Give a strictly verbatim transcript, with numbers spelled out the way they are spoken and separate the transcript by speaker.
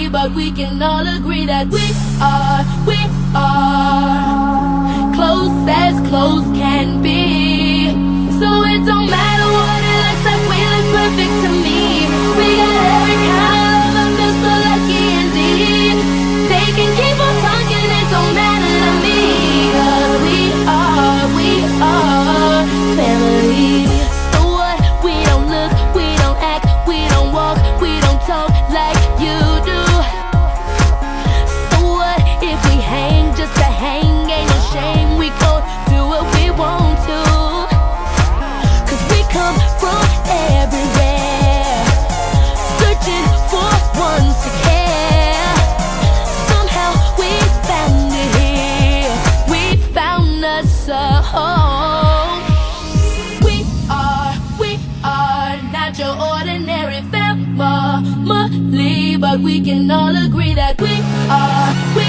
Speaker 1: but we can all agree that we are, we are close as close can be. So it don't matter what it looks like, we look perfect to me. We got every kind of love, I feel so lucky indeed. They can keep on talking, it don't matter to me, 'cause we are, we are family. So what? We don't look, we don't act, we don't walk, we don't talk like you do. So what if we hang just to hang? Ain't no shame, we go do what we want to. 'Cause we come from everywhere, searching for one to care. Somehow we found it here, we found us a home. We are, we are not your ordinary family, but we can all agree that we are, we